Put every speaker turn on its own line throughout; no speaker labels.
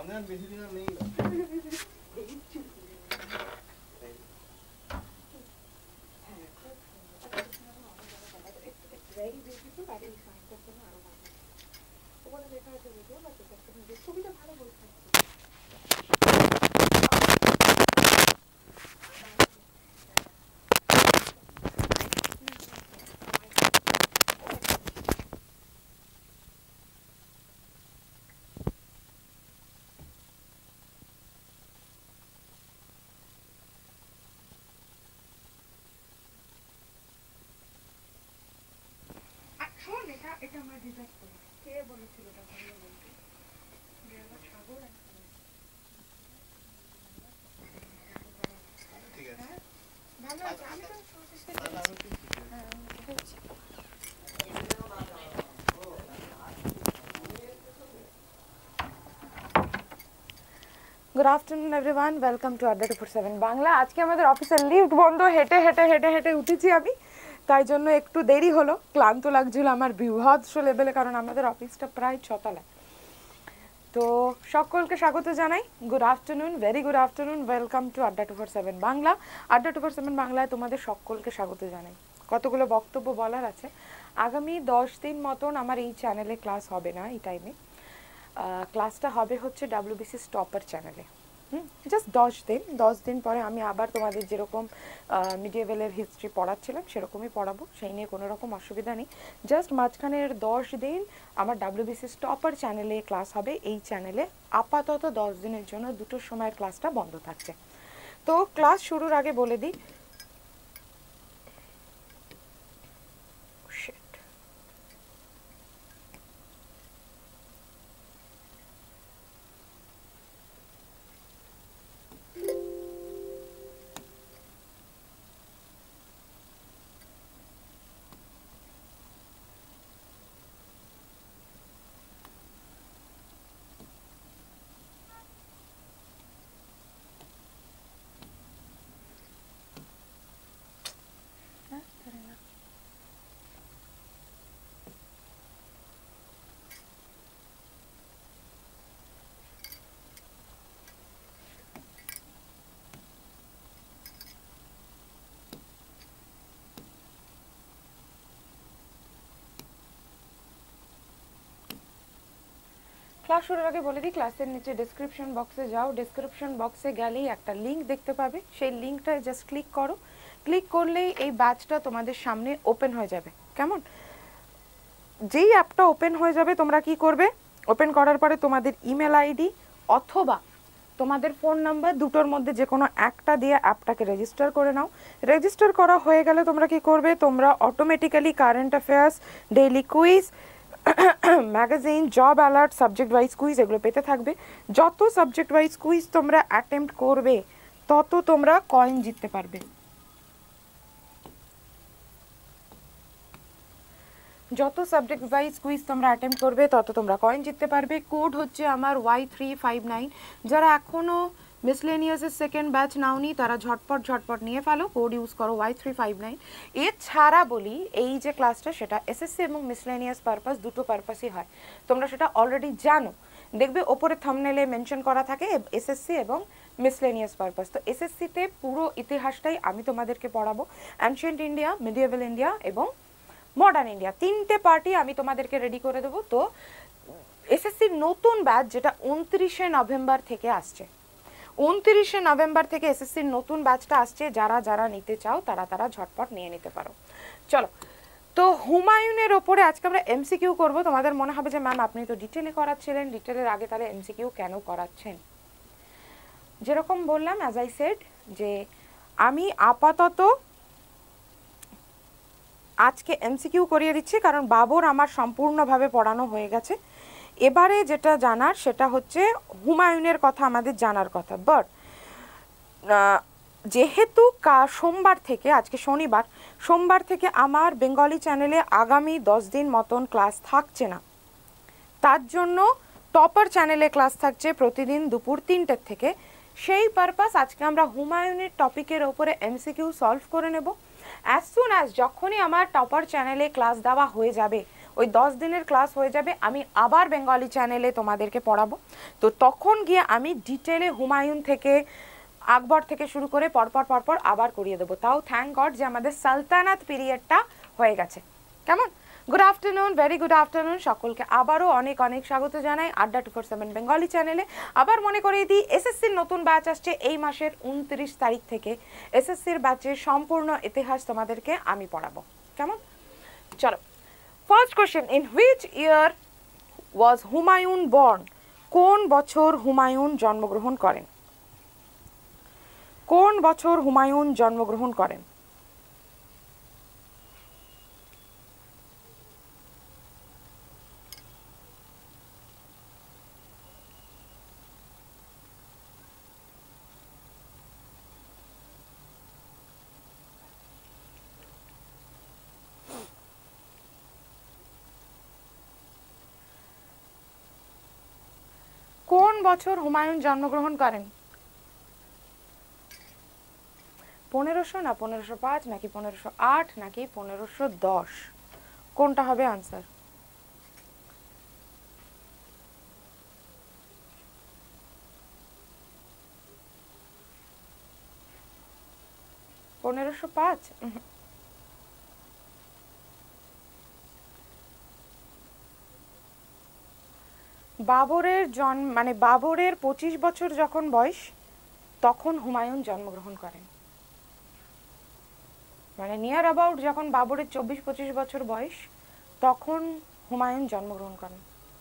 রমজান বেশি দিন নেই
এটা আমার ডিজাইন করে কে বলেছিল এটা ভালো বলতে এটা সাগর
ঠিক আছে
ভালো আছে আমি তো চেষ্টা করছি good afternoon everyone welcome to Adda 247 Bangla. আজকে আমাদের অফিসের লিফট বন্ধ, হেঁটে হেঁটে হেঁটে হেঁটে উঠেছি আমি, তাই জন্য একটু দেরি হলো। ক্লান্ত লাগছিল আমার বিভৎস লেভেলে, কারণ আমাদের অফিসটা প্রায় 6 তলায়। তো সকলকে স্বাগত জানাই। Good afternoon, very good afternoon, welcome to Adda 247 Bangla. আড্ডা 247 বাংলায় তোমাদের সকলকে স্বাগত জানাই। কতগুলো বক্তব্য বলার আছে। আগামী 10 দিন মতন আমার এই চ্যানেলে ক্লাস হবে না। এই টাইমে ক্লাসটা হবে হচ্ছে WBC স্টপার চ্যানেলে। জাস্ট 10 দিন পরে আমি আবার তোমাদের যেরকম মিডিয়েভেলের হিস্ট্রি পড়াচ্ছিলাম সেরকমই পড়াবো, সেই নিয়ে কোনো রকম অসুবিধা নেই। জাস্ট মাঝখানের 10 দিন আমার WBC স্টপার চ্যানেলে ক্লাস হবে। এই চ্যানেলে আপাতত 10 দিনের জন্য 2টোর সময়ের ক্লাসটা বন্ধ থাকছে। তো ক্লাস শুরুর আগে বলে দিই, ক্লাস শুরুর আগে বলে দিই, ক্লাসের নিচে ডেসক্রিপশন বক্সে যাও। ডেসক্রিপশন বক্সে গেলেই একটা লিঙ্ক দেখতে পাবে, সেই লিঙ্কটা জাস্ট ক্লিক করো। ক্লিক করলেই এই ব্যাচটা তোমাদের সামনে ওপেন হয়ে যাবে। কেমন? যেই অ্যাপটা ওপেন হয়ে যাবে তোমরা কি করবে, ওপেন করার পরে তোমাদের ইমেল আইডি অথবা তোমাদের ফোন নাম্বার দুটোর মধ্যে যে কোনো একটা দিয়ে অ্যাপটাকে রেজিস্টার করে নাও। রেজিস্টার করা হয়ে গেলে তোমরা কি করবে, তোমরা automatically current affairs, daily quiz, magazine, job alert, subject wise quiz এগুলো পেতে থাকবে। যত সাবজেক্ট ওয়াইজ কুইজ তোমরা অ্যাটেম্প্ট করবে তত তোমরা কয়েন জিততে পারবে। যত সাবজেক্ট ওয়াইজ কুইজ তোমরা অ্যাটেম্প্ট করবে তত তোমরা কয়েন জিততে পারবে। কোড হচ্ছে আমার Y359। যারা এখনও মিসলেনিয়াসের সেকেন্ড ব্যাচ নাওনি তারা ঝটপট নিয়ে ফেলো, কোড ইউজ করো Y359। এছাড়া বলি, এই যে ক্লাসটা সেটা SSC এবং মিসলেনিয়াস পারপাস দুটো পারপাসই হয়, তোমরা সেটা অলরেডি জানো। দেখবে ওপরে থাম্বনেলে মেনশন করা থাকে SSC এবং মিসলেনিয়াস পারপাস। তো SSCতে পুরো ইতিহাসটাই আমি তোমাদেরকে পড়াবো। অ্যানশিয়েন্ট ইন্ডিয়া, মিডিয়েভেল ইন্ডিয়া এবং মডার্ন ইন্ডিয়া, 3টে পার্টি আমি তোমাদেরকে রেডি করে দেবো। তো এসএসসির নতুন ব্যাচ যেটা 29শে নভেম্বর থেকে আসছে, 29শে নভেম্বর থেকে এসএসসির নতুন ব্যাচটা আসছে। যারা যারা নিতে চাও তারা ঝটপট নিয়ে নিতে পারো। চলো, তো হুমায়ুনের ওপরে আজকে আমরা MCQ করব। তোমাদের মনে হবে যে ম্যাম আপনি তো ডিটেলে করাচ্ছিলেন, ডিটেলের আগে তাহলে MCQ কেন করাচ্ছেন? যেরকম বললাম, অ্যাজ আই সেড, যে আমি আপাতত আজকে MCQ করিয়ে দিচ্ছি, কারণ বাবর আমার সম্পূর্ণভাবে পড়ানো হয়ে গেছে। এবারে যেটা জানার সেটা হচ্ছে হুমায়ুনের কথা আমাদের জানার কথা। বাট যেহেতু সোমবার থেকে, আজকে শনিবার, সোমবার থেকে আমার বেঙ্গলি চ্যানেলে আগামী 10 দিন মতন ক্লাস থাকছে না, তার জন্য টপার চ্যানেলে ক্লাস থাকছে প্রতিদিন দুপুর 3টের থেকে। সেই পারপাস আজকে আমরা হুমায়ুনের টপিকের ওপরে MCQ সলভ করে নেব। অ্যাজ সুন অ্যাজ যখনই আমার টপার চ্যানেলে ক্লাস দেওয়া হয়ে যাবে, ওই 10 দিনের ক্লাস হয়ে যাবে, আমি আবার বেঙ্গলি চ্যানেলে তোমাদেরকে পড়াবো। তো তখন গিয়ে আমি ডিটেলে হুমায়ুন থেকে আকবর থেকে শুরু করে পরপর আবার করিয়ে দেবো। তাও থ্যাংক গড যে আমাদের সালতানাত পিরিয়ডটা হয়ে গেছে। কেমন? Good afternoon, very good afternoon সকলকে আবারও অনেক অনেক স্বাগত জানাই আড্ডা 247 বেঙ্গলি চ্যানেলে। আবার মনে করিয়ে দিই, এসএসসির নতুন ব্যাচ আসছে এই মাসের 29 তারিখ থেকে। এসএসসির ব্যাচের সম্পূর্ণ ইতিহাস তোমাদেরকে আমি পড়াবো। কেমন? চলো, first question, in which year was Humayun born? কোন বছর হুমায়ুন জন্মগ্রহণ করেন? কোন বছর হুমায়ুন জন্মগ্রহণ করেন? কোন বছর হুমায়ুন জন্মগ্রহণ করেন? 1500 না 1505 নাকি 1508 নাকি 1510? কোনটা হবে আনসার? পনেরোশো পাঁচ? বাবরের জন্ম মানে বাবরের 25 বছর যখন বয়স তখন হুমায়ুন জন্মগ্রহণ করেন। মানে নিয়ার অ্যাবাউট যখন বাবরের 24-25 বছর বয়স তখন হুমায়ুন জন্মগ্রহণ করেন।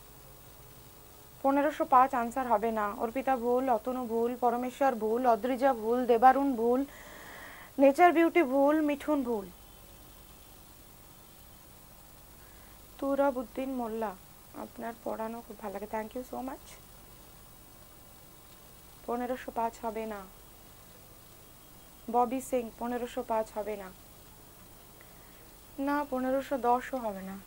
1505 আনসার হবে না। অর্পিতা ভুল, অতনু ভুল, পরমেশ্বর ভুল, অদ্রিজা ভুল, দেবারুণ ভুল, নেচার বিউটি ভুল, মিঠুন ভুল। তুরাবউদ্দিন মোল্লা, আপনার পড়ানো খুব ভালো লাগে, থ্যাংক ইউ সো মাচ। 1505 হবে না। ববি সিং, 1505 হবে না। না, 1510ও হবে না।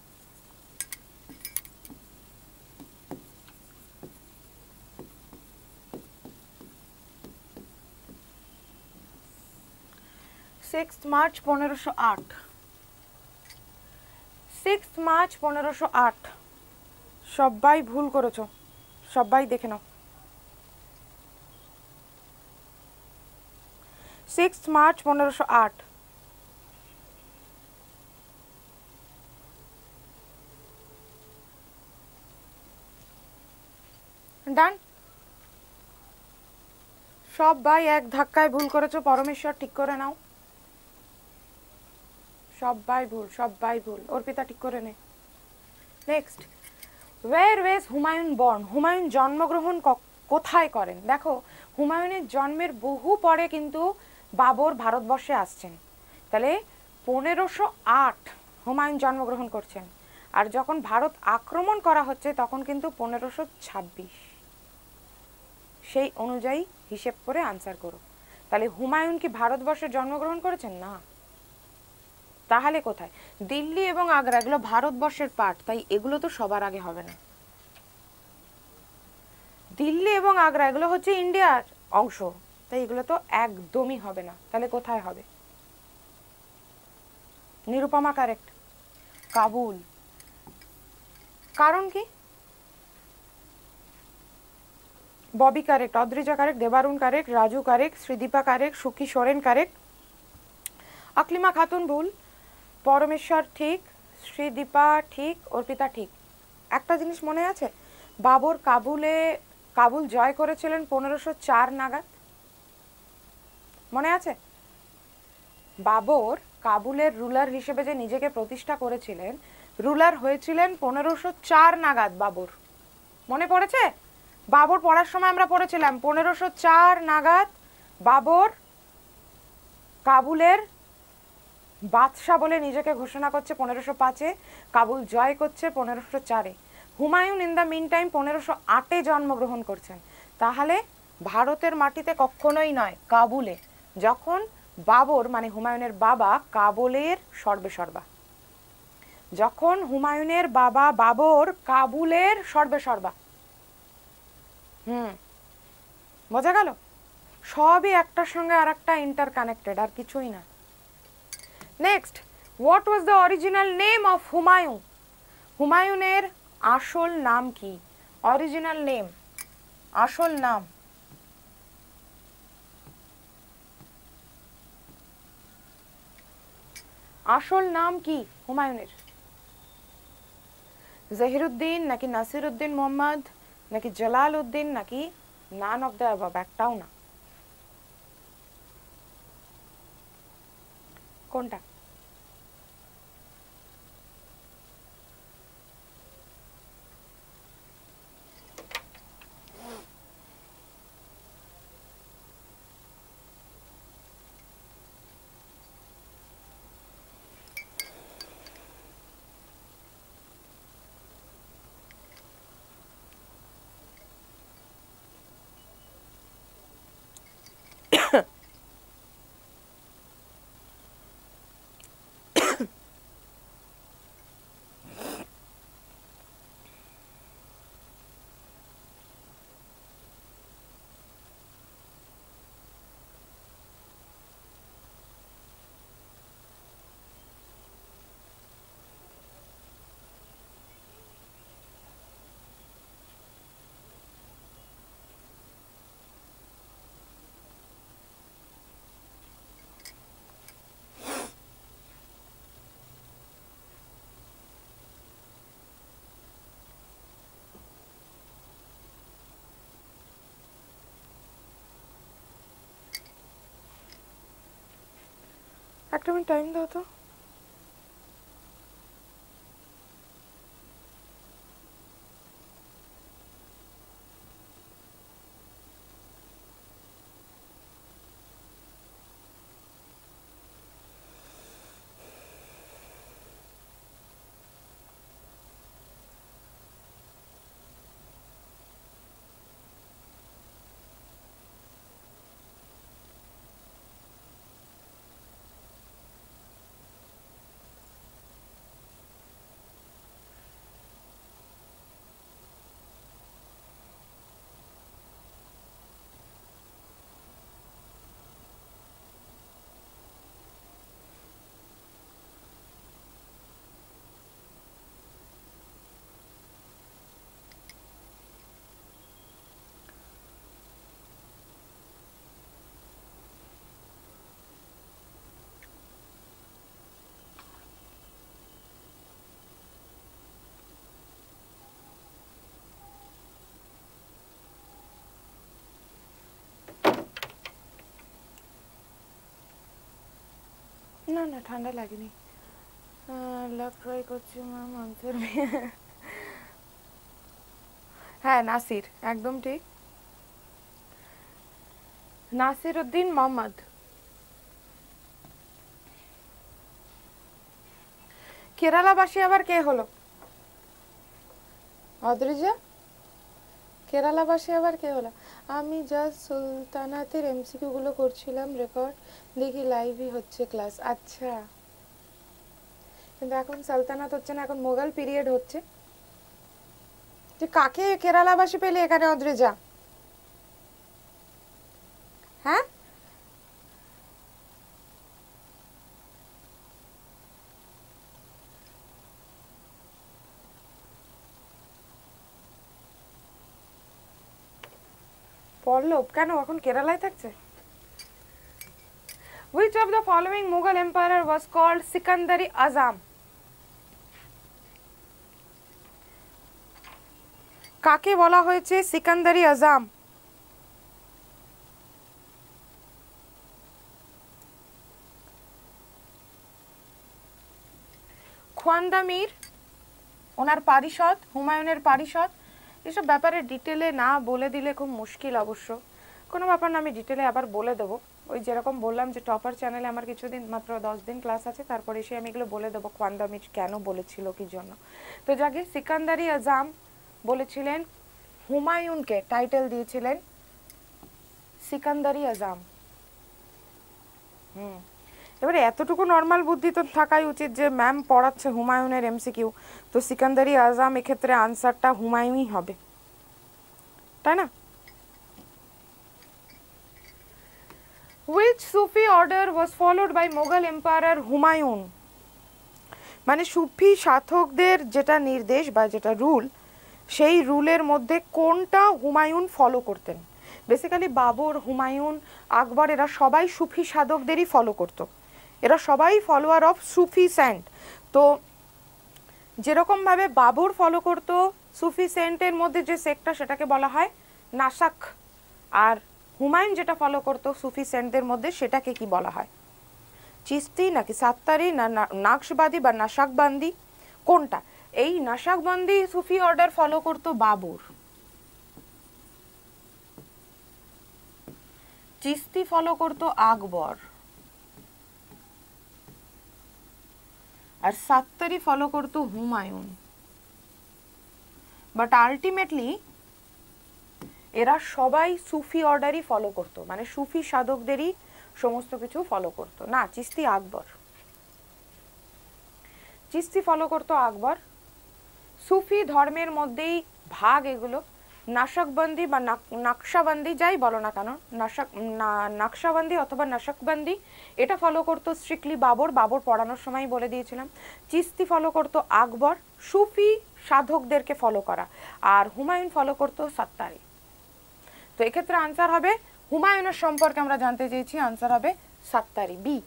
মার্চ 1508। 6 মার্চ 1508। সবাই ভুল করেছো, সবাই দেখে নাও। 6 মার্চ 1508। ডান। সবাই এক ধাক্কায় ভুল করেছো, পরমেশ্বর ঠিক করে নাও। সবাই ভুল, সবাই ভুল। অর্পিতা ঠিক করে নে। Next, where was Humayun born? Humayun জন্মগ্রহণ কোথায় করেন? দেখো, হুমায়ুনের জন্মের বহু পরে কিন্তু বাবর ভারতবর্ষে আসছেন। তাহলে 1508 হুমায়ুন জন্মগ্রহণ করছেন, আর যখন ভারত আক্রমণ করা হচ্ছে তখন কিন্তু 1526। সেই অনুযায়ী হিসেব করে আনসার করো। তাহলে হুমায়ুন কি ভারতবর্ষে জন্মগ্রহণ করেছেন? না। তাহলে কোথায়? দিল্লি এবং আগ্রা এগুলো ভারতবর্ষের পার্ট, তাই এগুলো তো সবার আগে হবে না। দিল্লি এবং আগ্রা এগুলো হচ্ছে ইন্ডিয়ার অংশ, তাই এগুলো তো একদমই হবে না। তাহলে কোথায় হবে? নিরুপমা কারেক্ট। কাবুল। কারণ কি? Bobby correct, Adrija correct, Debarun correct, Raju correct, Sridipa correct, Sukhi Soren correct, Aklima Khatun ভুল, পরমেশ্বর ঠিক, শ্রীদীপা ঠিক, অর্পিতা ঠিক। একটা জিনিস মনে আছে, বাবর কাবুল জয় করেছিলেন 1504 নাগাদ, মনে আছে? বাবর কাবুলের রুলার হিসেবে যে নিজেকে প্রতিষ্ঠা করেছিলেন, রুলার হয়েছিলেন 1504 নাগাদ বাবর, মনে পড়েছে? বাবর পড়ার সময় আমরা পড়েছিলাম 1504 নাগাদ বাবর কাবুলের বাদশাহ বলে নিজেকে ঘোষণা করছে 1505-এ, কাবুল জয় করছে 1504-এ। Humayun in the mean time 1508-এ জন্মগ্রহণ করছেন। তাহলে ভারতের মাটিতে কখনোই নয়, কাবুলে, যখন বাবর মানে হুমায়ুনের বাবা কাবুলের সর্বেসর্বা, যখন হুমায়ুনের বাবা বাবর কাবুলের সর্বেসর্বা। বোঝা গেল? সবই একটার সঙ্গে আর একটা ইন্টার কানেক্টেড, আর কিছুই না। Next, what was the original name of Humayun? হুমায়ুনের আসল নাম কি? অরিজিনাল নেম, আসল নাম। আসল নাম কি হুমায়ুনের? জহিরুদ্দিন নাকি নাসিরুদ্দিন মোহাম্মদ নাকি জালাল উদ্দিন নাকি নান অফ দ্য অ্যাবাভ, একটাও না, কোনটা? একটা মিনিট টাইম দাও তো। না না ঠান্ডা লাগেনি, লাভ ট্রাই করছি ম্যাম আনসার। হ্যাঁ নাসির, একদম ঠিক, নাসির উদ্দিন মোহাম্মদ। কেরালাবাসী আবার কে হলো? অদ্রিজা, কেরালাবাসী আবার কে হলো? আমি জাস্ট সুলতানাতের এমসিকিউ গুলো করছিলাম রেকর্ড, দেখি লাইভই হচ্ছে ক্লাস। আচ্ছা, কিন্তু এখন সালতানাত হচ্ছে না, এখন মোগল পিরিয়ড হচ্ছে। তুই কাকে কেরালাবাসী পেলি এখানে অদ্রিজা? হ্যাঁ, পল্লব কেন এখন কেরালায় থাকছে? Which of the following Mughal emperor was called Sikandari Azam? কাকে বলা হয়েছে সিকান্দারি আজম? খোয়ান্দা মীর, ওনার পারিষদ, হুমায়ুনের পারিষদ। এসব ব্যাপারে ডিটেলে না বলে দিলে খুব মুশকিল অবশ্য, কোনো ব্যাপার না, আমি ডিটেলে আবার বলে দেবো। ওই যেরকম বললাম যে টপার চ্যানেলে আমার কিছুদিন মাত্র 10 দিন ক্লাস আছে, তারপরে এসে আমি এগুলো বলে দেবো খোয়ান্দা মীর কেন বলেছিল কি জন্য। তো যাকে সিকান্দারি আজম বলেছিলেন, হুমায়ুনকে টাইটেল দিয়েছিলেন সিকান্দারি আজম। এবারে এতটুকু নর্মাল বুদ্ধি তো থাকাই উচিত যে ম্যাম পড়াচ্ছে হুমায়ুনের এমসিকিউ, তো সিকান্দারি আজম এক্ষেত্রে আনসারটা হুমায়ুনই হবে, তাই না? Which Sufi order was followed by Mughal Emperor Humayun? মানে সুফি সাধকদের যেটা নির্দেশ বা যেটা রুল, সেই রুলের মধ্যে কোনটা হুমায়ুন ফলো করতেন। বেসিক্যালি বাবর, হুমায়ুন, আকবর এরা সবাই সুফি সাধকদেরই ফলো করত, এরা সবাই ফলোয়ার অফ সুফি সেন্ট। তো যেরকমভাবে বাবর ফলো করত সুফি সেন্টের মধ্যে যে সেক্টটা সেটাকে বলা হয় নাসাক, আর হুমায়ুন যেটা ফলো করতো সুফি সেন্টদের মধ্যে সেটাকে কি বলা হয়, চিস্তি নাকি সাত্তারি না নাকশবাদী বা নাসাকবান্দি, কোনটা? এই নাসাকবান্দি সুফি অর্ডার ফলো করতো বাবর, চিস্তি ফলো করতো আকবর, আর সাত্তারি ফলো করতো হুমায়ুন। বাট আলটিমেটলি এরা সবাই সুফি অর্ডারই ফলো করতো, মানে সুফি সাধকদেরই সমস্ত কিছু ফলো করতো। না, চিস্তি আকবর, চিস্তি ফলো করতো আকবর। সুফি ধর্মের মধ্যেই ভাগ এগুলো, নাশকবন্দি বা নকশাবন্দি যাই বলো না কেন, নকশাবন্দি অথবা নাশকবন্দি এটা ফলো করতো স্ট্রিক্টলি বাবর, বাবর পড়ানোর সময় বলে দিয়েছিলাম। চিস্তি ফলো করতো আকবর, সুফি সাধকদেরকে ফলো করা, আর হুমায়ুন ফলো করতো সাত্তারি। তো এক্ষেত্রে আনসার হবে, হুমায়ুনের সম্পর্কে আমরা জানতে চেয়েছি, আনসার হবে সাত্তারি, বি।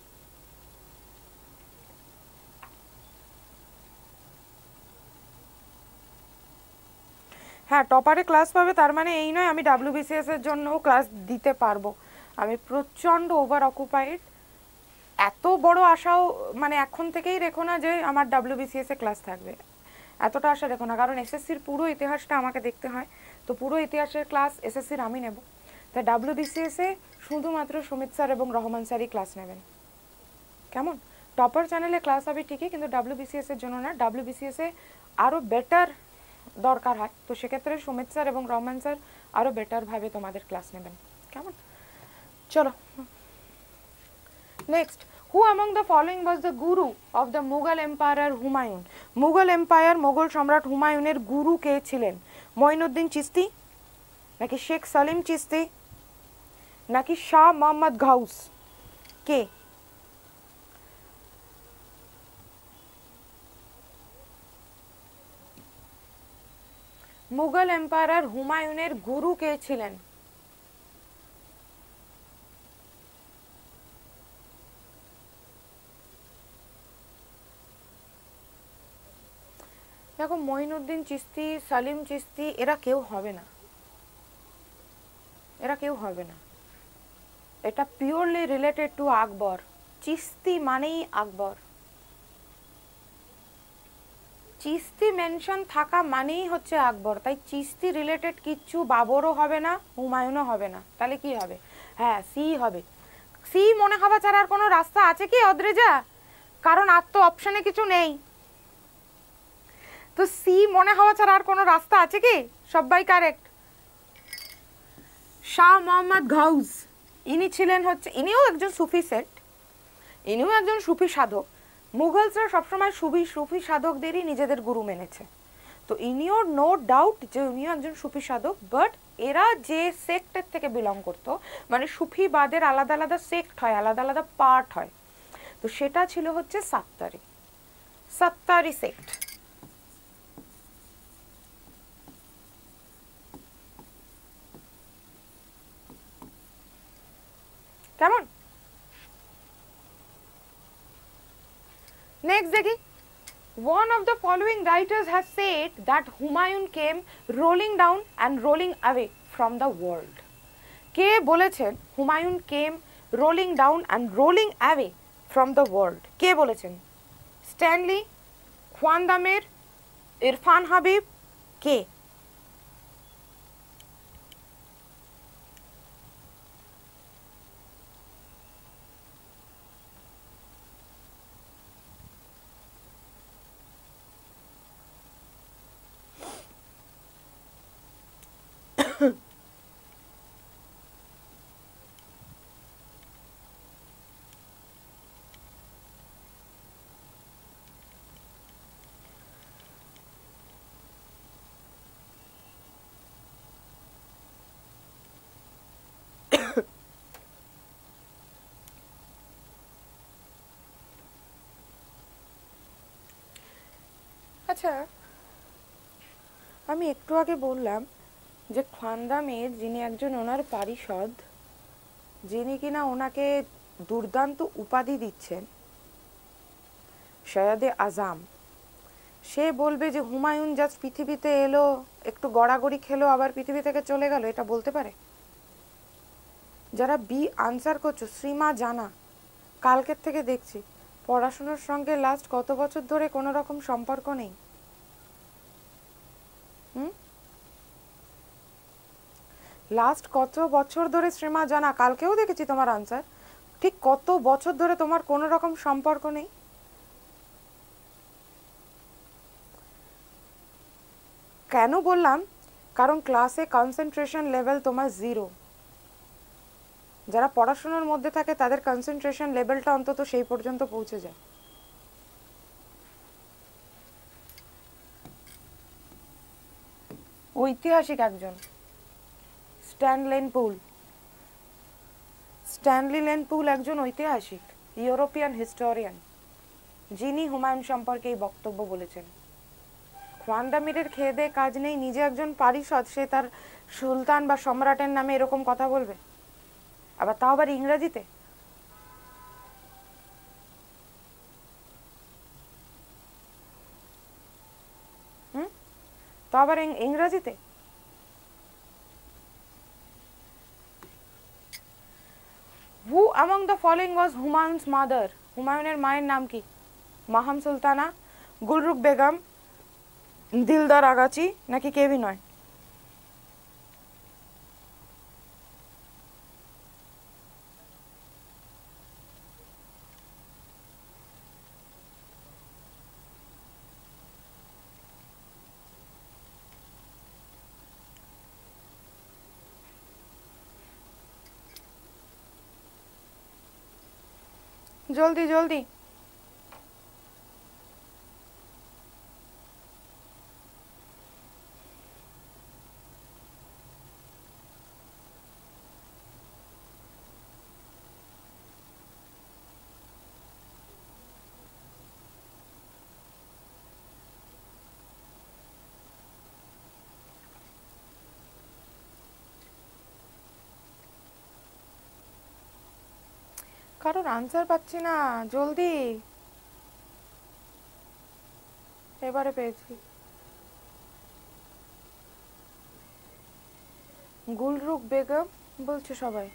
হ্যাঁ, টপারে ক্লাস পাবে তার মানে এই নয় আমি ডাব্লিউবিসিএস এর জন্যও ক্লাস দিতে পারবো। আমি প্রচণ্ড ওভার অকুপাইড, এত বড় আশাও মানে এখন থেকেই রেখো না যে আমার ডাব্লিউবিসিএস এ ক্লাস থাকবে, এতটা আশা রেখো না, কারণ এসএসসির পুরো ইতিহাসটা আমাকে দেখতে হয়। তো পুরো ইতিহাসের ক্লাস এসএসসির আমি নেব, তাই ডাব্লিউবিসিএস এ শুধুমাত্র সুমিত স্যার এবং রহমান স্যারই ক্লাস নেবেন, কেমন? টপার চ্যানেলে ক্লাস হবে ঠিকই, কিন্তু ডাব্লিউবিসিএস এর জন্য না, ডাব্লিউবিসিএস এ আরও বেটার দরকার হয়, তো সেক্ষেত্রে সুমিত স্যার এবং রহমান স্যার আরও বেটারভাবে তোমাদের ক্লাস নেবেন, কেমন? চলো next, who among the following was the guru of the Mughal empire Humayun? Mughal empire, Mughal সম্রাট হুমায়ুনের গুরু কে ছিলেন? মঈনুদ্দিন চিস্তি, নাকি শেখ সালিম চিস্তি, নাকি শাহ মোহাম্মদ গাউস, কে? মুঘল এম্পায়ার হুমায়ুনের গুরু কে ছিলেন? দেখো, মঈনুদ্দিন চিস্তি, সালিম চিস্তি এরা কেউ হবে না, এরা কেউ হবে না, এটা purely related to Akbar. Chishti মানেই আকবর, চিস্তি মেনশন থাকা মানেই হচ্ছে আকবর, তাই চিস্তি রিলেটেড কিচ্ছু বাবরও হবে না, হুমায়ুনও হবে না, তাহলে কি হবে? হ্যাঁ, সি হবে। সি মনে হওয়া ছাড়া আর কোনো রাস্তা আছে কি অদ্রেজা? কারণ আর তো অপশনে কিছু নেই, তো সি মনে হওয়া ছাড়া আর কোনো রাস্তা আছে কি? সবাই কারেক্ট। শাহ মোহাম্মদ গাউস, ইনি ছিলেন হচ্ছে, ইনিও একজন সুফি সেট, ইনিও একজন সুফি সাধক। মুঘলসরা সবসময় সুফি সাধকদেরই নিজেদের গুরু মেনেছে, তো ইনিও নো ডাউট যে উনিও একজন সুফি সাধক, বাট এরা যে সেক্টের থেকে বিলং করতো, মানে সুফিবাদের আলাদা আলাদা সেক্ট হয়, আলাদা আলাদা পার্ট হয়, তো সেটা ছিল হচ্ছে সাত্তারি, সাত্তারি সেক্ট, কেমন? নেক্সট দেখি, one of the following writers has said that Humayun came rolling down and rolling away from the world. কে বলেছেন Humayun came rolling down and rolling away from the world? কে বলেছেন? স্ট্যানলি, খোয়ান্দামের, ইরফান হাবিব, কে? আচ্ছা, আমি একটু আগে বললাম যে খোয়ান্দামের যিনি একজন ওনার পারিষদ, যিনি কিনা ওনাকে দুর্দান্ত উপাধি দিচ্ছেন সৈয়দে আজম, সে বলবে যে হুমায়ুন জাস্ট পৃথিবীতে এলো, একটু গড়াগড়ি খেলো, আবার পৃথিবী থেকে চলে গেল? এটা বলতে পারে? যারা বি আনসার করছো, শ্রীমা জানা, কালকের থেকে দেখছি পড়াশোনার সঙ্গে লাস্ট কত বছর ধরে কোনো রকম সম্পর্ক নেই। লাস্ট কত বছর ধরে শ্রীমা জানা, কালকেও দেখেছি তোমার আনসার, ঠিক কত বছর ধরে তোমার কোনো রকম সম্পর্ক নেই? কেন বললাম? কারণ ক্লাসে কনসেন্ট্রেশন লেভেল তোমার 0। যারা পড়াশোনার মধ্যে থাকে তাদের কনসেন্ট্রেশন লেভেলটা অন্তত সেই পর্যন্ত পৌঁছে যায়। ঐতিহাসিক একজন স্ট্যানলি লেন পুল একজন ঐতিহাসিক ইউরোপিয়ান হিস্টোরিয়ান, যিনি হুমায়ুন সম্পর্কে এই বক্তব্য বলেছেন। খোয়ান্দামিরের খেয়ে দেয়ে কাজ নেই, নিজে একজন পারিষদ, সে তার সুলতান বা সম্রাটের নামে এরকম কথা বলবে, আবার তাও আবার ইংরেজিতে। তো আবার ইংরেজিতে। Who among the following was Humayun's mother? হুমায়ুনের মায়ের নাম কি? মাহাম সুলতানা, গুলরুখ বেগম, দিলদার আগাচি, নাকি কেউই নয়? জলদি জলদি। কারোর আনসার পাচ্ছি না, জলদি। এবারে পেয়েছি। গুলরুখ বেগম বলছে সবাই।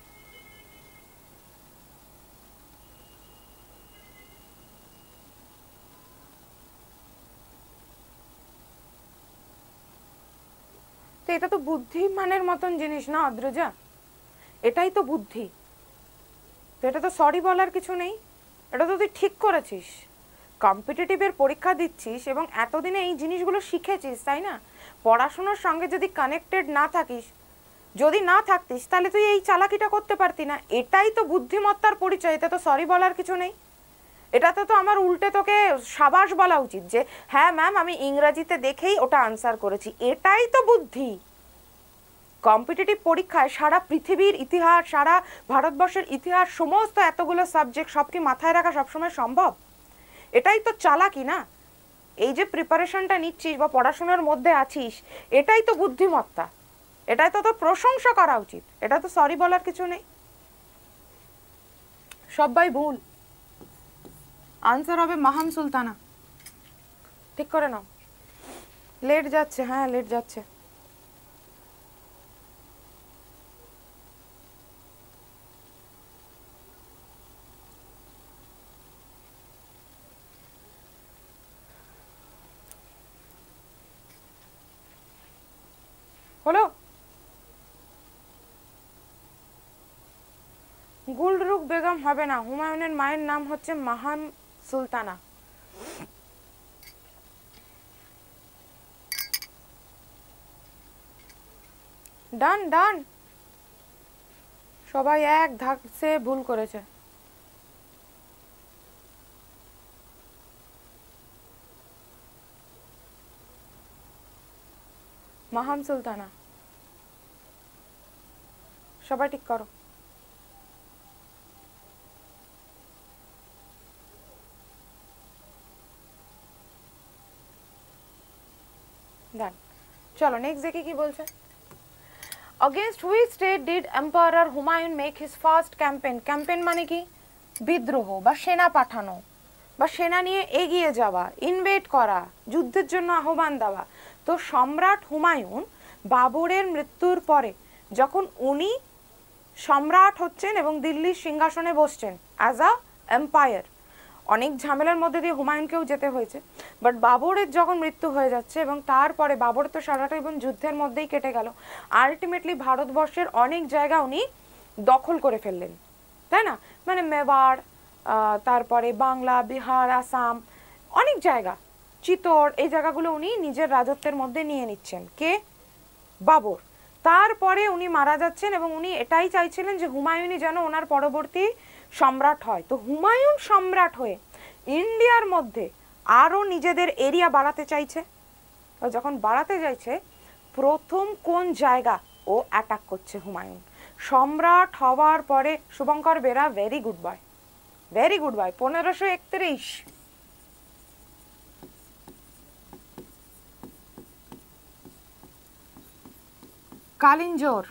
তো এটা তো বুদ্ধিমানের মতন জিনিস না অদ্রজা, এটাই তো বুদ্ধি। তো এটা তো সরি বলার কিছু নেই, এটা তো তুই ঠিক করেছিস। কম্পিটিটিভের পরীক্ষা দিচ্ছিস এবং এতদিনে এই জিনিসগুলো শিখেছিস, তাই না? পড়াশোনার সঙ্গে যদি কানেক্টেড না থাকিস, যদি না থাকতিস, তাহলে তুই এই চালাকিটা করতে পারতি না। এটাই তো বুদ্ধিমত্তার পরিচয়, এতে তো সরি বলার কিছু নেই। এটাতে তো আমার উল্টে তোকে সাবাস বলা উচিত যে হ্যাঁ ম্যাম, আমি ইংরাজিতে দেখেই ওটা আনসার করেছি। এটাই তো বুদ্ধি। কম্পিটিটিভ পরীক্ষায় সারা পৃথিবীর ইতিহাস, সারা ভারতবর্ষের ইতিহাস, সমস্ত এতগুলো সাবজেক্ট সব কি মাথায় রাখা সবসময় সম্ভব? এটাই তো চালাকি না। এই যে প্রিপারেশনটা নিচ্ছিস বা পড়াশোনার মধ্যে আছিস, এটাই তো বুদ্ধিমত্তা, এটাই তো তোর প্রশংসা করা উচিত। এটা তো সরি বলার কিছু নেই। সবাই ভুল, আনসার হবে মাহাম সুলতানা। ঠিক করে নাও। লেট যাচ্ছে, হ্যাঁ লেট যাচ্ছে। হলো? গুলরুখ বেগম হবে না, হুমায়ুনের মায়ের নাম হচ্ছে মাহাম সুলতানা। ডান ডান, সবাই এক ধাক্সে ভুল করেছে। মাহাম সুলতানা, সবাই ঠিক করো। ডান। চলো নেক্সট দেখি কি বলছে। Against which state did Emperor Humayun make his first campaign? Campaign মানে কি? বিদ্রোহ বা সেনা পাঠানো বা সেনা নিয়ে এগিয়ে যাওয়া, ইনভেড করা, যুদ্ধের জন্য আহ্বান দেওয়া। তো সম্রাট হুমায়ুন বাবরের মৃত্যুর পরে যখন উনি সম্রাট হচ্ছেন এবং দিল্লির সিংহাসনে বসছেন অ্যাজ আ এম্পায়ার, অনেক ঝামেলার মধ্যে দিয়ে হুমায়ুনকেও যেতে হয়েছে, বাট বাবরের যখন মৃত্যু হয়ে যাচ্ছে এবং তারপরে বাবর তো সারাটা এবং যুদ্ধের মধ্যেই কেটে গেল, আলটিমেটলি ভারতবর্ষের অনেক জায়গা উনি দখল করে ফেললেন, তাই না? মানে মেওয়াড়, তারপরে বাংলা, বিহার, আসাম, অনেক জায়গা, চিতোর, এই জায়গাগুলো উনি নিজের রাজত্বের মধ্যে নিয়ে নিচ্ছেন। কে? বাবর। তারপরে উনি মারা যাচ্ছেন এবং উনি এটাই চাইছিলেন যে হুমায়ুনই যেন ওনার পরবর্তী সম্রাট হয়। তো হুমায়ুন সম্রাট হয়ে ইন্ডিয়ার মধ্যে আরও নিজেদের এরিয়া বাড়াতে চাইছে। যখন বাড়াতে চাইছে, প্রথম কোন জায়গা ও অ্যাটাক করছে হুমায়ুন? সম্রাট হওয়ার পরে Subhankar Bera, very good boy, very good boy. 1531 Kalinjar.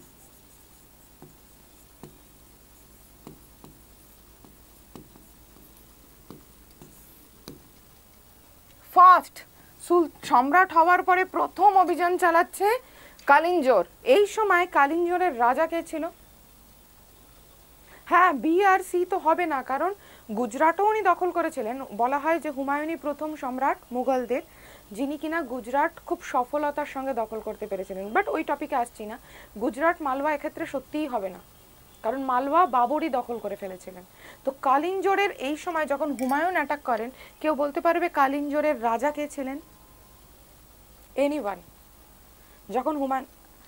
First সম্রাট হওয়ার পরে প্রথম অভিযান চালাচ্ছে কালিঞ্জোর। এই সময় কালিঞ্জোরের রাজা কে ছিল? হ্যাঁ, বি আর সি তো হবে না, কারণ গুজরাটও উনি দখল করেছিলেন। বলা হয় যে হুমায়ুনই প্রথম সম্রাট মুঘলদের যিনি কিনা গুজরাট খুব সফলতার সঙ্গে দখল করতে পেরেছিলেন। বাট ওই টপিকে আসছি না। গুজরাট মালওয়া এক্ষেত্রে সত্যিই হবে না, কারণ মালওয়া বাবরই দখল করে ফেলেছিলেন। তো কালিঞ্জোরের এই সময় যখন হুমায়ুন অ্যাটাক করেন, কেউ বলতে পারবে কালিঞ্জোরের রাজা কে ছিলেন? এনিওয়ান? যখন হুমায়ুন,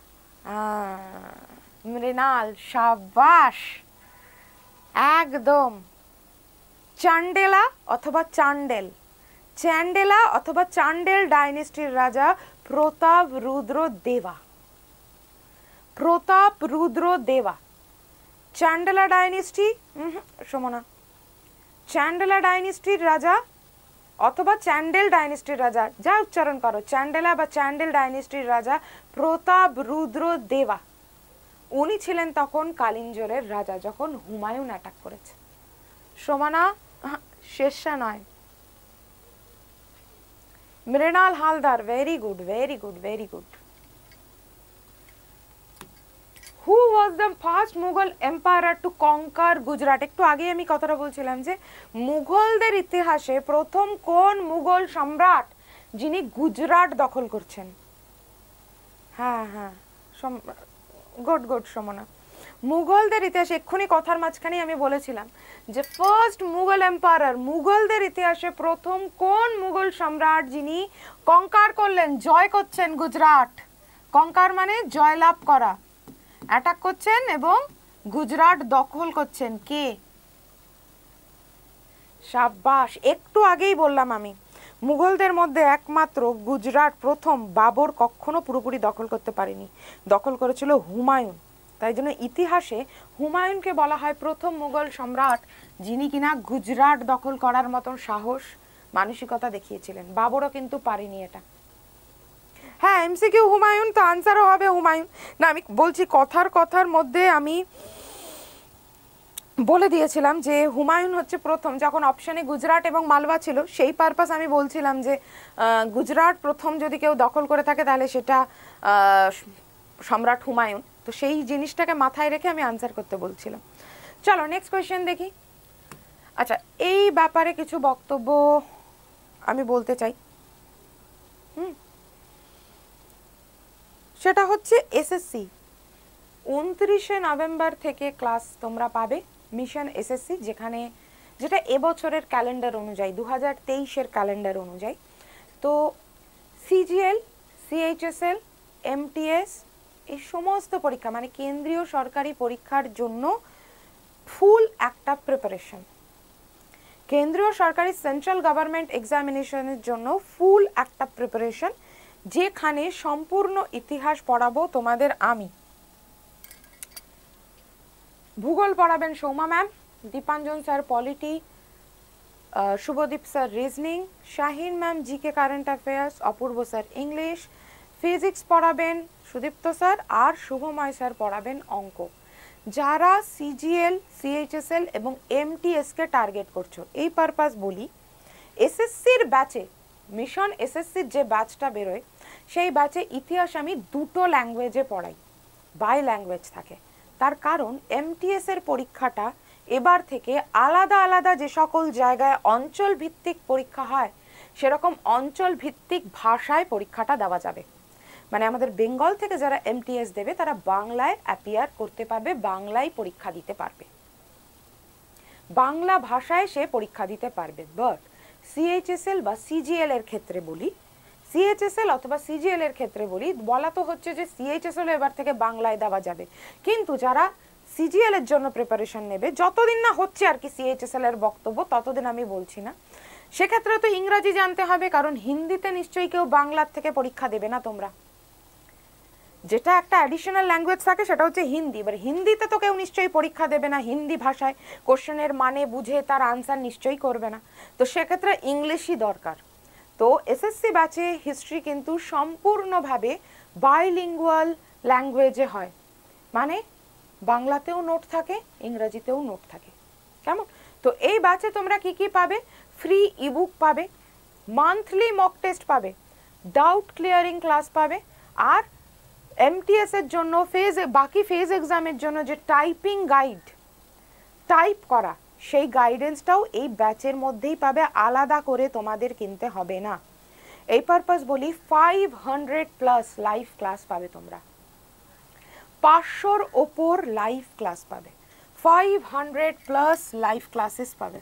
মৃণাল, সাবাস, একদম। চান্ডেলা অথবা চান্ডেল, চ্যান্ডেলা অথবা চান্ডেল ডাইনেস্টির রাজা প্রতাপ রুদ্র দেবা। প্রতাপ রুদ্র দেবা। চান্ডেলা ডাইনেস্টি সমনা, চান্ডেলা ডাইনেস্টির রাজা অথবা চ্যান্ডেল ডাইনেস্টির রাজা, যা উচ্চারণ করো, চ্যান্ডেলা বা চ্যান্ডেল ডাইনেস্টির রাজা প্রতাপ রুদ্র দেবা, উনি ছিলেন তখন কালিঞ্জোরের রাজা যখন হুমায়ুন অ্যাটাক করেছে। সমানা, শেরশাহ নয়। Mrinal Haldar, very good, very good, very good. Who was the first Mughal empire to conquer Gujarat? একটু আগে আমি কথাটা বলছিলাম যে মুঘলদের ইতিহাসে প্রথম কোন মুঘল সম্রাট যিনি গুজরাট দখল করছেন? হ্যাঁ হ্যাঁ, গুড গুড সমনা। মুঘলদের ইতিহাসে এক্ষুনি কথার মাঝখানে আমি বলেছিলাম যে ফার্স্ট মুঘল এম্পায়ার, মুঘলদের ইতিহাসে প্রথম কোন মুঘল সম্রাট যিনি কঙ্কার করলেন, জয় করছেন গুজরাট। কঙ্কার মানে জয়লাভ করা, অ্যাটাক করছেন এবং গুজরাট দখল করছেন। কে? সাব্বাস, একটু আগেই বললাম আমি, মুঘলদের মধ্যে একমাত্র গুজরাট প্রথম বাবর কখনো পুরোপুরি দখল করতে পারেনি, দখল করেছিল হুমায়ুন। তাই জন্য ইতিহাসে হুমায়ুনকে বলা হয় প্রথম মুঘল সম্রাট যিনি কিনা গুজরাট দখল করার মতন সাহস, মানসিকতা দেখিয়েছিলেন। বাবরও কিন্তু পারেনি এটা। হ্যাঁ, এমসিকিউ হুমায়ুন, তো আনসারও হবে হুমায়ুন। না, আমি বলছি কথার মধ্যে আমি বলে দিয়েছিলাম যে হুমায়ুন হচ্ছে প্রথম, যখন অপশানে গুজরাট এবং মালওয়া ছিল সেই পারপাস আমি বলছিলাম যে গুজরাট প্রথম যদি কেউ দখল করে থাকে তাহলে সেটা সম্রাট হুমায়ুন। তো সেই জিনিসটাকে মাথায় রেখে আমি আনসার করতে বলছিলাম। চলো নেক্সট কোয়েশ্চেন দেখি। আচ্ছা, এই ব্যাপারে কিছু বক্তব্য আমি বলতে চাই। সেটা হচ্ছে এসএসসি 29শে নভেম্বর থেকে ক্লাস তোমরা পাবে, মিশন এসএসসি, যেটা এবছরের ক্যালেন্ডার অনুযায়ী 2023-এর ক্যালেন্ডার অনুযায়ী। তো সিজিএল, সিএইচএসএল, এমটিএস, এই সমস্ত পরীক্ষা মানে কেন্দ্রীয় সরকারি পরীক্ষার জন্য ফুল একটা প্রিপারেশন, কেন্দ্রীয় সরকারি সেন্ট্রাল গভর্নমেন্ট এক্সামিনেশনের জন্য ফুল একটা প্রিপারেশন, যেখানে সম্পূর্ণ ইতিহাস পড়াবো তোমাদের আমি। ভূগোল পড়াবেন Souma ma'am, Dipanjan sir polity, Subhadip sir reasoning, Shahin ma'am GK current affairs, Apurba sir English, physics পড়াবেন সুদীপ্ত স্যার, আর শুভময় স্যার পড়াবেন অঙ্ক। যারা সিজিএল, সিএইচএসএল এবং এমটিএসকে টার্গেট করছো, এই পারপাস বলি, এসএসসির ব্যাচে, মিশন এসএসসির যে ব্যাচটা বেরোয় সেই ব্যাচে ইতিহাস আমি দুটো ল্যাঙ্গুয়েজে পড়াই, বাই ল্যাঙ্গুয়েজ থাকে। তার কারণ এমটিএস এর পরীক্ষাটা এবার থেকে আলাদা আলাদা যে সকল জায়গায় অঞ্চল ভিত্তিক পরীক্ষা হয় সেরকম অঞ্চল ভিত্তিক ভাষায় পরীক্ষাটা দেওয়া যাবে। মানে আমাদের বেঙ্গল থেকে যারা এমটিএস দেবে তারা বাংলায় অ্যাপিয়ার করতে পারবে, বাংলায় পরীক্ষা দিতে পারবে, বাংলা ভাষায় সে পরীক্ষা দিতে পারবে। বাট সিএইচএসএল বা সিজিএল এর ক্ষেত্রে বলি, সিএইচএসএল অথবা সিজিএল এর ক্ষেত্রে বলি, বলা তো হচ্ছে যে সিএইচএসএল এবার থেকে বাংলায় দেওয়া যাবে, কিন্তু যারা সিজিএল এর জন্য প্রিপারেশন নেবে, যতদিন না হচ্ছে আর কি সিএইচএসএল এর বক্তব্য ততদিন আমি বলছি না, সেক্ষেত্রে তো ইংরাজি জানতে হবে, কারণ হিন্দিতে নিশ্চয়ই কেউ বাংলার থেকে পরীক্ষা দেবে না। তোমরা যেটা একটা অ্যাডিশনাল ল্যাঙ্গুয়েজ থাকে সেটা হচ্ছে হিন্দি, এবার হিন্দিতে তো কেউ নিশ্চয়ই পরীক্ষা দেবে না, হিন্দি ভাষায় কোশ্চেনের মানে বুঝে তার আনসার নিশ্চয়ই করবে না, তো সেক্ষেত্রে ইংলিশই দরকার। তো এসএসসি ব্যাচে হিস্ট্রি কিন্তু সম্পূর্ণভাবে বাইলিঙ্গুয়াল ল্যাঙ্গুয়েজে হয়, মানে বাংলাতেও নোট থাকে, ইংরেজিতেও নোট থাকে, কেমন? তো এই ব্যাচে তোমরা কি কি পাবে? ফ্রি ইবুক পাবে, মান্থলি মক টেস্ট পাবে, ডাউট ক্লিয়ারিং ক্লাস পাবে, আর এমটিএস এর জন্য বাকি ফেজ এক্সামের জন্য যে টাইপিং গাইড, টাইপ করা, সেই গাইডেন্সটাও এই ব্যাচের মধ্যেই পাবে, আলাদা করে তোমাদের কিনতে হবে না। এই পারপাস বলি 500+ লাইভ ক্লাস পাবে তোমরা, 500-র ওপর লাইভ ক্লাস পাবে, 500+ লাইভ ক্লাসেস পাবে।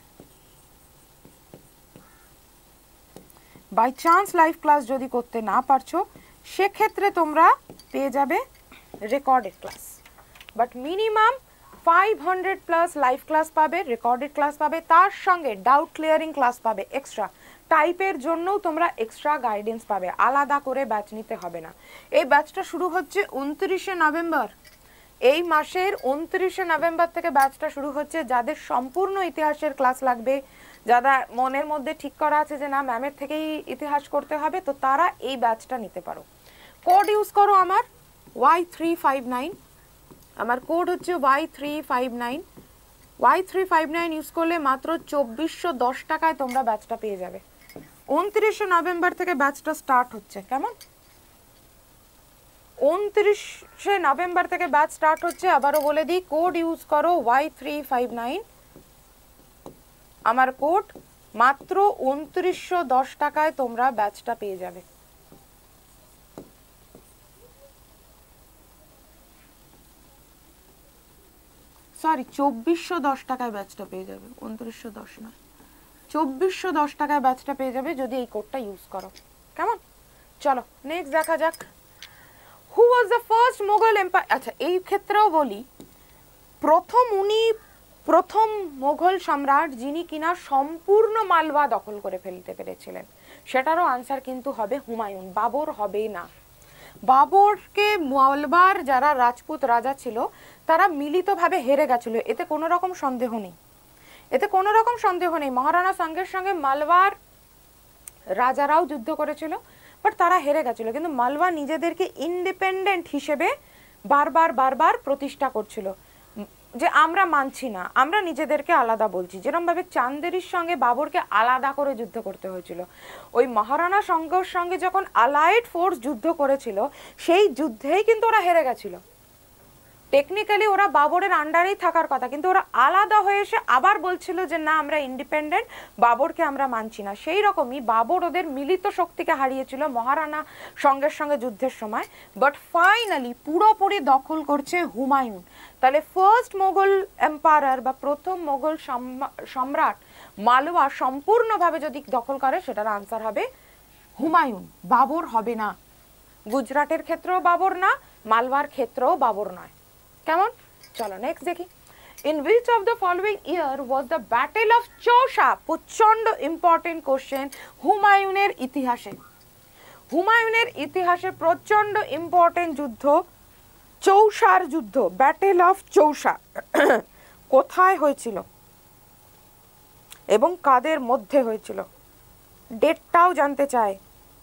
বাই চান্স লাইভ ক্লাস যদি করতে না পারছো সেক্ষেত্রে তোমরা পেয়ে যাবে recorded class, but minimum 500+ live class পাবে, রেকর্ডেড ক্লাস পাবে, তার সঙ্গে ডাউট ক্লিয়ারিং ক্লাস পাবে এক্সট্রা, টাইপের জন্যও তোমরা এক্সট্রা গাইডেন্স পাবে, আলাদা করে ব্যাচ নিতে হবে না। এই ব্যাচটা শুরু হচ্ছে 29শে নভেম্বর, এই মাসের 29শে নভেম্বর থেকে ব্যাচটা শুরু হচ্ছে। যাদের সম্পূর্ণ ইতিহাসের ক্লাস লাগবে, যারা মনের মধ্যে ঠিক করা আছে যে না ম্যামের থেকেই ইতিহাস করতে হবে, তো তারা এই ব্যাচটা নিতে পারো। কোড ইউজ করো আমার Y359, আমার কোড হচ্ছে Y359, Y359 ইউজ করলে মাত্র 2410 টাকায় তোমরা ব্যাচটা পেয়ে যাবে। 29শে নভেম্বর থেকে ব্যাচটা স্টার্ট হচ্ছে, কেমন? 29শে নভেম্বর থেকে ব্যাচ স্টার্ট হচ্ছে, আবারও বলে দিই, কোড ইউজ করো Y359, আমার কোড, মাত্র 2910 টাকায় তোমরা ব্যাচটা পেয়ে যাবে। সরি 2410 টাকায় ব্যাচটা পেয়ে যাবে, 2910 না, 2410 টাকায় ব্যাচটা পেয়ে যাবে যদি এই কোডটা ইউজ করো, কেমন? চলো নেক্সট দেখা যাক। Who was the first Mughal empire? আচ্ছা, এই ক্ষেত্রেও বলি, প্রথম মোগল সম্রাট যিনি কিনা সম্পূর্ণ মালবা দখল করে ফেলতে পেরেছিলেন, সেটারও আনসার কিন্তু হবে হুমায়ুন, বাবর হবে না। বাবরকে মালবার যারা রাজপুত রাজা ছিল তারা মিলিতভাবে হেরে গেছিল, এতে কোনো রকম সন্দেহ নেই, এতে কোনো রকম সন্দেহ নেই। মহারানা সঙ্গের সঙ্গে মালবার রাজারাও যুদ্ধ করেছিল, বাট তারা হেরে গেছিল, কিন্তু মালবা নিজেদেরকে ইন্ডিপেন্ডেন্ট হিসেবে বারবার প্রতিষ্ঠা করছিল যে আমরা মানছি না, আমরা নিজেদেরকে আলাদা বলছি। যেরকমভাবে চান্দেরির সঙ্গে বাবরকে আলাদা করে যুদ্ধ করতে হয়েছিল, ওই মহারানা সঙ্গের সঙ্গে যখন আলাইড ফোর্স যুদ্ধ করেছিল সেই যুদ্ধেই কিন্তু ওরা হেরে গেছিল। টেকনিক্যালি ওরা বাবরের আন্ডারেই থাকার কথা, কিন্তু ওরা আলাদা হয়ে এসে আবার বলছিল যে না আমরা ইন্ডিপেন্ডেন্ট, বাবরকে আমরা মানছি না। সেই রকমই বাবর ওদের মিলিত শক্তিকে হারিয়েছিল মহারানা সঙ্গের সঙ্গে যুদ্ধের সময়, বাট ফাইনালি পুরোপুরি দখল করছে হুমায়ুন। তাহলে ফার্স্ট মোগল এম্পায়ার বা প্রথম মোগল সম্রাট মালওয়া সম্পূর্ণভাবে যদি দখল করে সেটার আনসার হবে হুমায়ুন, বাবর হবে না। গুজরাটের ক্ষেত্রেও বাবর না, মালওয়ার ক্ষেত্রেও বাবর নয়, কেমন? চলো নেক্সট দেখি। In which of the following year was the battle of Chausa? প্রচন্ড ইম্পর্টেন্ট কোশ্চেন হুমায়ুনের ইতিহাসে, হুমায়ুনের ইতিহাসে প্রচন্ড ইম্পর্টেন্ট যুদ্ধ চৌসার যুদ্ধ, ব্যাটেল অফ চৌসা। কোথায় হয়েছিল? এবং কাদের মধ্যে হয়েছিল, ডেটটাও জানতে চায়।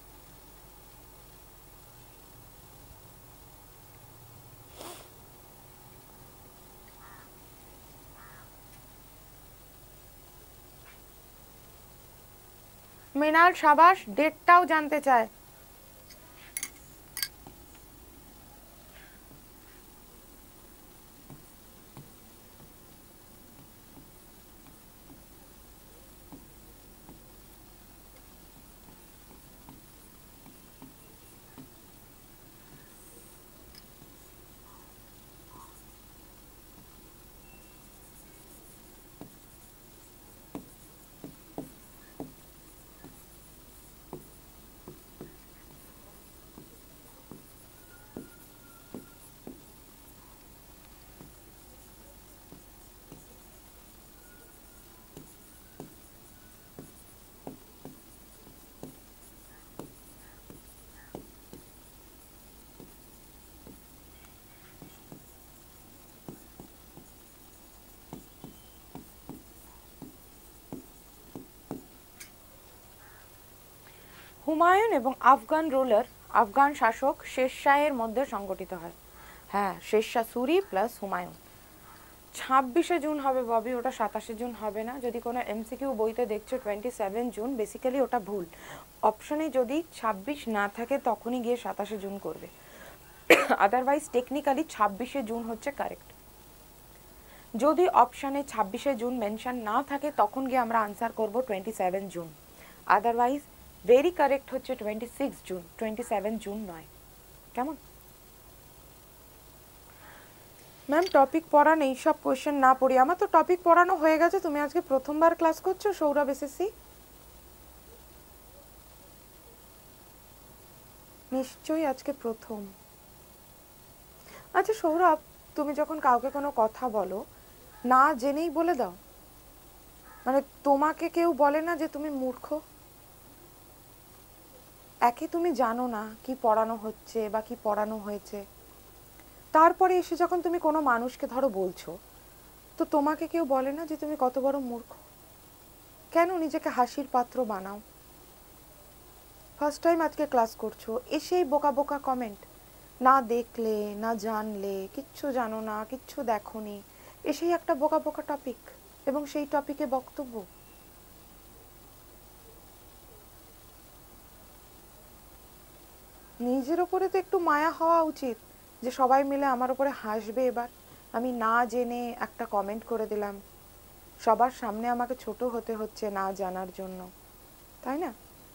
মৃণাল সাবাস, ডেটটাও জানতে চায়। হুমায়ুন এবং আফগান রুলার, আফগান শাসক শেরশাহের মধ্যে সংগঠিত হয়। হ্যাঁ, শেরশাহ সুরি প্লাস হুমায়ুন। 26শে জুন হবে ববি, ওটা 27শে জুন হবে না। যদি কোনো এমসিকিউ বইতে দেখছো 27 জুন, বেসিক্যালি ওটা ভুল। অপশনে যদি 26 না থাকে তখনই গিয়ে 27শে জুন করবে, আদারওয়াইজ টেকনিক্যালি 26শে জুন হচ্ছে কারেক্ট। যদি অপশানে 26শে জুন মেনশন না থাকে তখন গিয়ে আমরা আনসার করব 27 জুন, আদারওয়াইজ ভেরি কারেক্ট হচ্ছে 26 জুন, 27 জুন নয়। কেমন ম্যাম? টপিক পড়া নেই, সব কোয়েশ্চেন না পড়ি। আমার তো টপিক পড়ানো হয়ে গেছে। তুমি আজকে প্রথমবার ক্লাস করছো সৌরভ এসএসসি? নিশ্চয়ই আজকে প্রথম। আচ্ছা সৌরভ, তুমি যখন কাউকে কোনো কথা বলো না জেনেই বলে দাও? মানে তোমাকে কেউ বলে না যে তুমি মূর্খ? একে তুমি জানো না কি পড়ানো হচ্ছে বা কি পড়ানো হয়েছে, তারপরে এসে যখন তুমি কোনো মানুষকে ধরো বলছো, তো তোমাকে কেউ বলে না যে তুমি কত বড় মূর্খ? কেন নিজেকে হাসির পাত্র বানাও? ফার্স্ট টাইম আজকে ক্লাস করছো, এসেই বোকা বোকা কমেন্ট, না দেখলে না জানলে, কিচ্ছু জানো না, কিচ্ছু দেখোনি, এসেই একটা বোকা বোকা টপিক এবং সেই টপিকে বক্তব্য। নিজের ওপরে তো একটু মায়া হওয়া উচিত যে সবাই মিলে আমার ওপরে হাসবে। এবার আমি না জেনে একটা কমেন্ট করে দিলাম, সবার সামনে আমাকে ছোট হতে হচ্ছে না জানার জন্য, তাই না?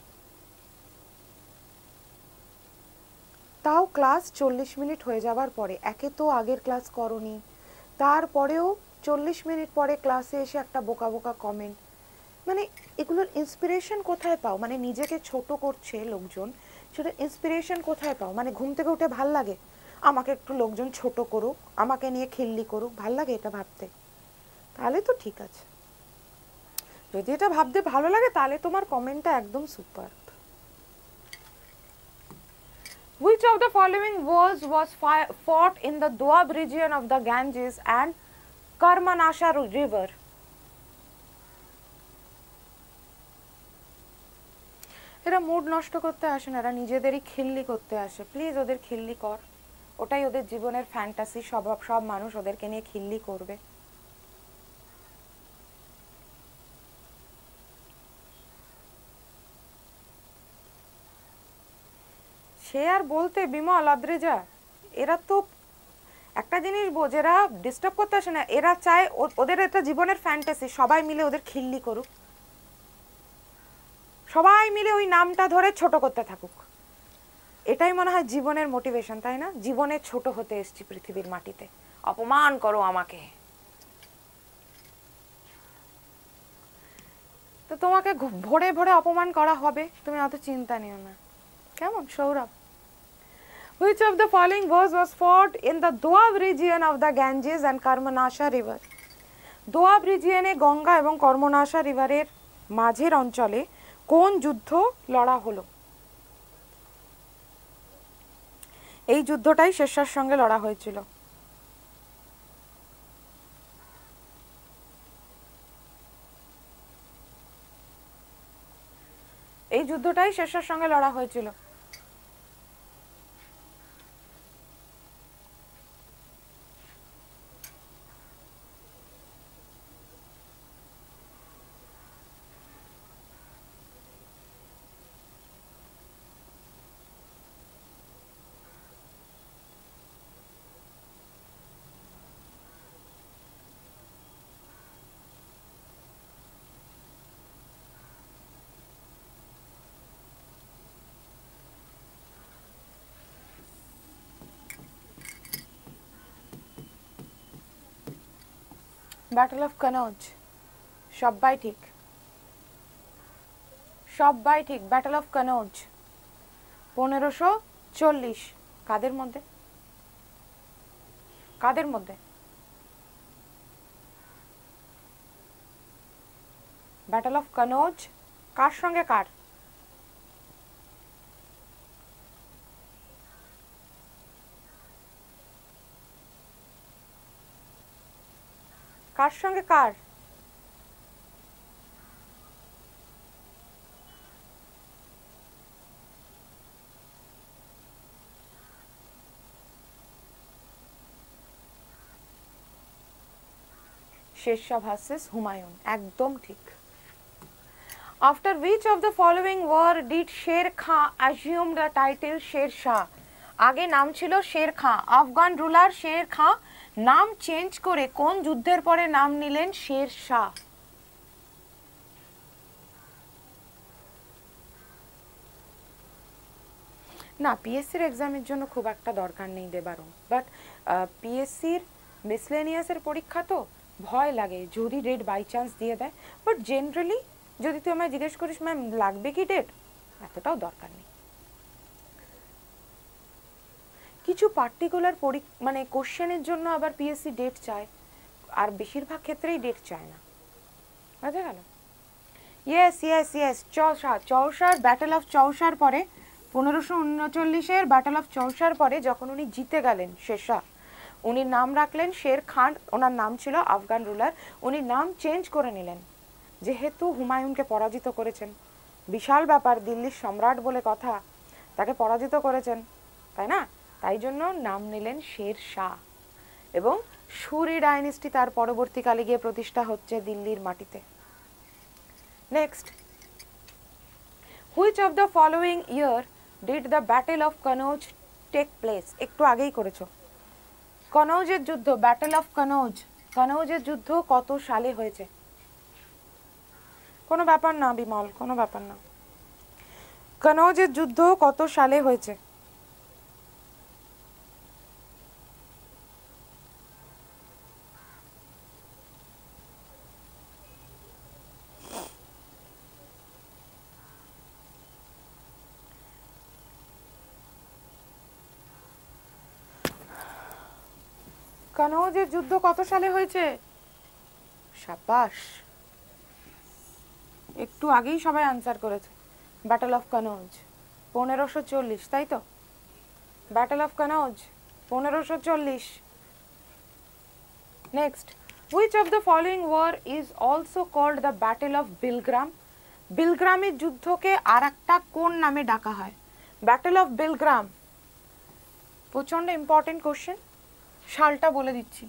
তাও ক্লাস 40 মিনিট হয়ে যাবার পরে, একে তো আগের ক্লাস করনি, তারপরেও 40 মিনিট পরে ক্লাসে এসে একটা বোকা বোকা কমেন্ট। মানে এগুলোর ইন্সপিরেশন কোথায় পাও? মানে নিজেকে ছোট করছে লোকজন, সেটা ইন্সপিরেশন কোথায় পাও? মানে ঘুম থেকে উঠে ভাল লাগে আমাকে একটু লোকজন ছোট করুক, আমাকে নিয়ে খিল্লি করুক, ভাল লাগে এটা ভাবতে? তাহলে তো ঠিক আছে। যদি এটা ভাবতে ভালো লাগে তাহলে তোমার কমেন্টটা একদম super. Which of the following wars was fought in the Doab region of the Ganges and Karmanasha river? এরা মুড নষ্ট করতে আসে না, এরা নিজেদেরই খিল্লি করতে আসে। প্লিজ ওদের খিল্লি কর, ওটাই ওদের জীবনের ফ্যান্টাসি। সব মানুষ ওদেরকে নিয়ে খিল্লি করবে। সে আর বলতে বিমল আদ্রেজা, এরা তো একটা জিনিস বোঝেরা ডিস্টার্ব করতে আসে না, এরা চায় ওদের একটা জীবনের ফ্যান্টাসি সবাই মিলে ওদের খিল্লি করুক, সবাই মিলে ওই নামটা ধরে ছোট করতে থাকুক। এটাই মনে হয় জীবনের মোটিভেশন, তাই না? জীবনে ছোট হতে এসেছি পৃথিবীর মাটিতে, অপমান করো আমাকে। তো তোমাকে ভরে ভরে অপমান করা হবে, তুমি অত চিন্তা নিও না। কেমন Sourav? Which of the following wars was fought in the Doab region of the Ganges and Karmanasha river? Doab রিজিয়নে Ganga এবং কর্মনাশা রিভারের মাঝের অঞ্চলে কোন যুদ্ধ লড়া হলো? এই যুদ্ধটাই শেরশাহর সঙ্গে লড়া হয়েছিল। এই যুদ্ধটাই শেরশার সঙ্গে লড়া হয়েছিল। ব্যাটল অফ কানৌজ, সবাই ঠিক, সবাই ঠিক। Battle of Kannauj 1540। কাদের মধ্যে? কাদের মধ্যে? ব্যাটল অফ কানৌজ কার সঙ্গে কার? কার সঙ্গে কার? শেরশাহ ভার্সেস হুমায়ুন, একদম ঠিক। After which of the following war did Sher Khan assume the title Sher Shah? আগে নাম ছিল শের খাঁ, আফগান রুলার শের খাঁ নাম চেঞ্জ করে কোন যুদ্ধের পরে নাম নিলেন শের শাহ? না, পিএসসির এক্সামের জন্য খুব একটা দরকার নেই দেবারও, বাট পিএসসির মিসলেনিয়াসের পরীক্ষা তো ভয় লাগে যদি ডেট বাই চান্স দিয়ে দেয়, বাট জেনারেলি যদি তুই আমায় জিজ্ঞেস করিস ম্যাম লাগবে কি ডেট, এতটাও দরকার নেই। কিছু পার্টিকুলার মানে কোশ্চেনের জন্য আবার পিএসসি ডেট চায়, আর বেশিরভাগ ক্ষেত্রেই ডেট চায় না। বুঝা গেল? ইয়েস ইয়েস ইয়েস, চৌসার ব্যাটল অফ চৌসার পরে 1539-এর ব্যাটল অফ চৌসার পরে যখন উনি জিতে গেলেন শেরশাহ, উনি নাম রাখলেন শের খান, ওনার নাম ছিল আফগান রুলার, উনি নাম চেঞ্জ করে নিলেন যেহেতু হুমায়ুনকে পরাজিত করেছেন, বিশাল ব্যাপার, দিল্লির সম্রাট বলে কথা, তাকে পরাজিত করেছেন, তাই না? তাই জন্য নাম নিলেন শের শাহ, এবং সুরি ডাইনেস্টি তার পরবর্তীকালে গিয়ে প্রতিষ্ঠা হচ্ছে দিল্লির মাটিতে। Next, which of the following year did the battle of Kannauj take place? একটু আগেই করেছো। কনৌজের যুদ্ধ, ব্যাটল অফ কনৌজ, কনৌজের যুদ্ধ কত সালে হয়েছে? কোনো ব্যাপার না বিমল, কোনো ব্যাপার না। কনৌজের যুদ্ধ কত সালে হয়েছে? কনৌজের যুদ্ধ কত সালে হয়েছে? সাবাস, একটু আগেই সবাই আনসার করেছে। ব্যাটল অফ কনৌজ 1540, তাই তো? Battle of Kannauj 1540। Next, which of the following war is also called the battle of Bilgram? বিলগ্রামের যুদ্ধকে আর একটা কোন নামে ডাকা হয়? ব্যাটল অফ বিলগ্রাম প্রচন্ড ইম্পর্টেন্ট কোশ্চেন, সালটা বলে দিচ্ছি,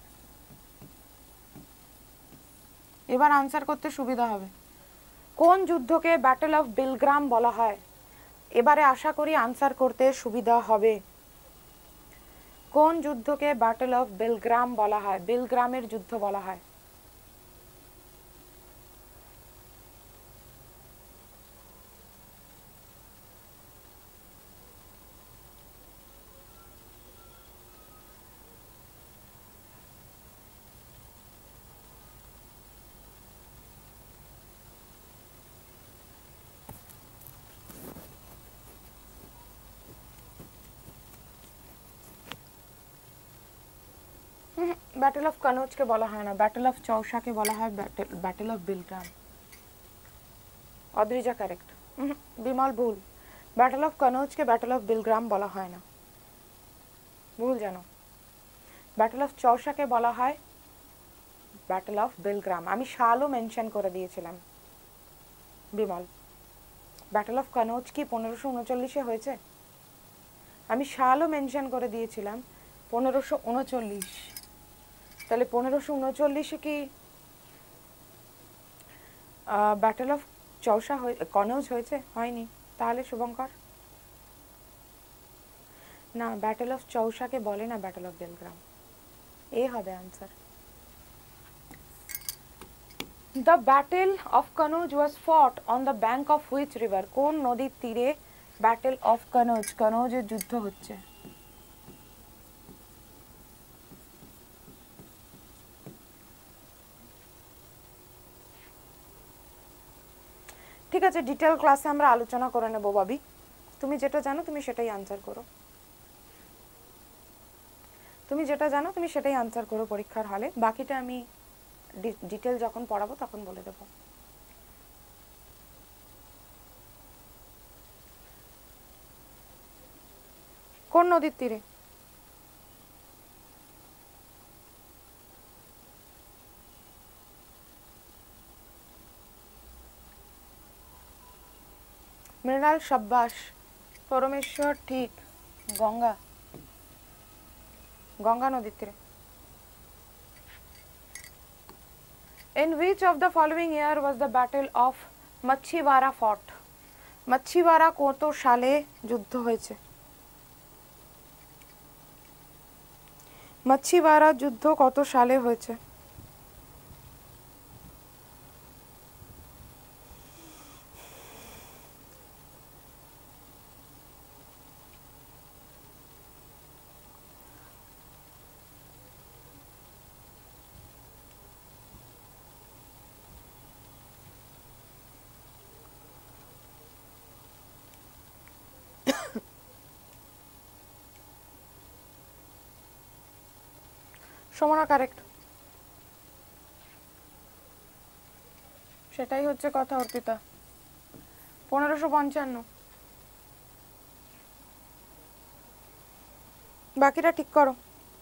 এবার আনসার করতে সুবিধা হবে। কোন যুদ্ধকে ব্যাটল অফ বিলগ্রাম বলা হয়? এবারে আশা করি আনসার করতে সুবিধা হবে। কোন যুদ্ধকে ব্যাটল অফ বিলগ্রাম বলা হয়, বিলগ্রামের যুদ্ধ বলা হয়? ব্যাটল অফ কনৌজকে বলা হয় না, ব্যাটল অফ চৌসাকে বলা হয় battle of Bilgram. Adrija correct, Bimal ভুল, ব্যাটল অফ কনৌজকে ব্যাটল অফ বিলগ্রাম বলা হয় না, ভুল জানো। ব্যাটল অফ চৌসাকে বলা হয় ব্যাটল অফ বিলগ্রাম, আমি সালও মেনশন করে দিয়েছিলাম বিমল। ব্যাটল অফ কানৌজ কি 1539-এ হয়েছে? আমি সালও মেনশন করে দিয়েছিলাম 1539। তাহলে 1539-এ কি ব্যাটল অফ চৌসা কনৌজ হয়েছে? হয়নি। তাহলে শুভঙ্কর না, ব্যাটল অফ চৌসাকে বলে না ব্যাটল অফ বেলগ্রাম। এ হবে answer. The battle of Kannauj was fought on the bank of which river? কোন নদীর তীরে ব্যাটল অফ কনৌজ, কনৌজের যুদ্ধ হচ্ছে? ঠিক আছে, ডিটেল ক্লাসে আমরা আলোচনা করে নেব বাবি। তুমি যেটা জানো তুমি সেটাই আনসার করো। তুমি যেটা জানো তুমি সেটাই আনসার করো পরীক্ষার হলে, বাকিটা আমি ডিটেল যখন পড়াবো তখন বলে দেবো। কোন নদীর তীরে? মৃণাল সাব্বাস। পরমেশ্বর ঠিক। গঙ্গা, গঙ্গা নদীর তীরে। In which of the following year was the battle of Machhiwara fought? মাছিওয়ারা কত সালে যুদ্ধ হয়েছে? মাছিওয়ারা যুদ্ধ কত সালে হয়েছে? সমনা কারেক্ট। সেটাই হচ্ছে কথা অর্পিতা। 1555। বাকিটা ঠিক করো।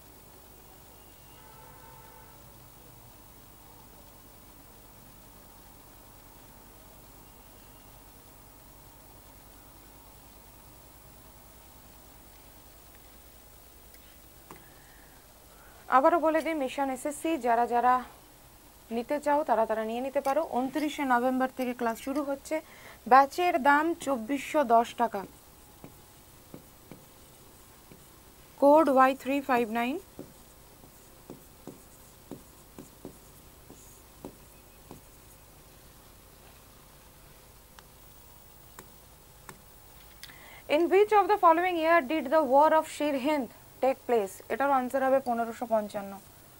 আবারও বলে দিই, মিশন এসএসসি যারা যারা নিতে চাও তারা তারা নিয়ে নিতে পারো। 29শে নভেম্বর থেকে ক্লাস শুরু হচ্ছে। ব্যাচের দাম 2410 টাকা। Code Y359। In which of the following year did the war of Sirhind take place? এটার আনসার হবে 1555।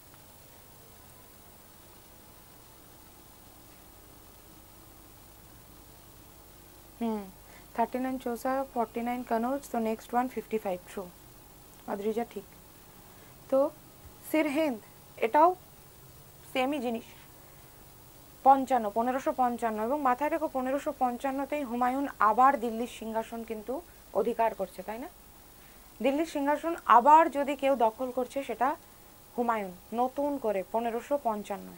হুম, 39 চৌসা, 49 কনৌজ, তো নেক্সট ওয়ান 55 ট্রু। অদ্রিজা ঠিক। তো সিরহিন্দ এটাও সেমই জিনিস, 1555। এবং মাথায় রেখো 1555তেই হুমায়ুন আবার দিল্লির সিংহাসন কিন্তু অধিকার করছে, তাই না? দিল্লির সিংহাসন আবার যদি কেউ দখল করছে সেটা হুমায়ুন, নতুন করে 1555।